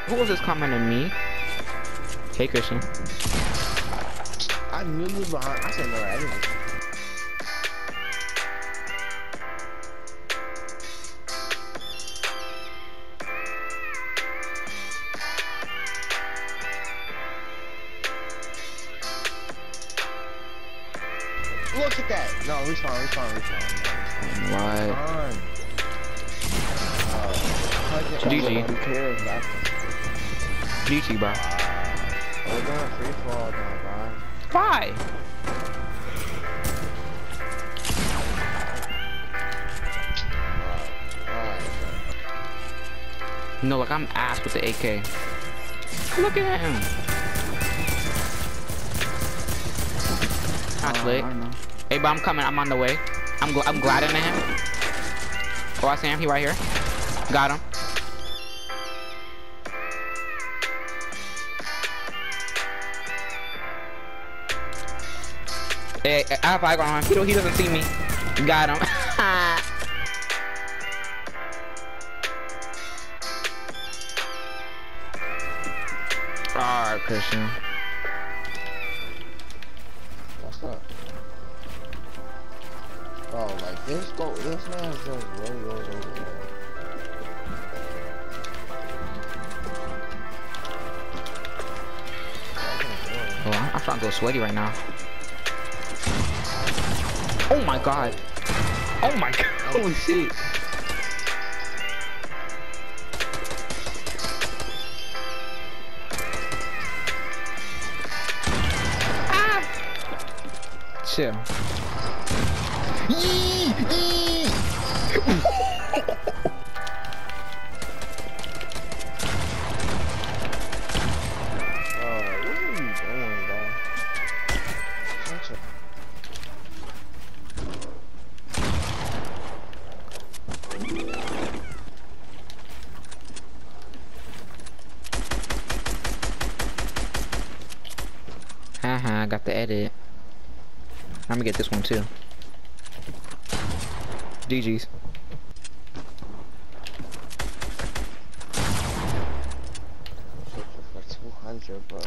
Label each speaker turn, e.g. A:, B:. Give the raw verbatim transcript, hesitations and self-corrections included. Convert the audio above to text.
A: Who was this commenting me? Hey, Christian.
B: I knew you was behind. I said no, I didn't. Look at that! No, respawn, respawn, respawn.
A: What?
B: Uh,
A: G G.
B: Who cares?
A: G G, bro.
B: We're going free fall now, bro.
A: Why? No, like I'm ass with the A K. Look at him. Not lit. Hey, bro, I'm coming. I'm on the way. I'm gl I'm gliding to him. Oh, I see him. He right here. Got him. Hey, I have high ground on him. He, don't- he doesn't see me. Got him. Alright, Christian.
B: What's up? Oh, like this go, this man's just really, really, really.
A: Oh, I'm, I'm trying to go sweaty right now. Oh my god. Oh my god. Holy shit. Ah. Chill. Yee, yee. Haha, I got the edit. I'm gonna get this one too. G G's.
B: For two hundred, bro.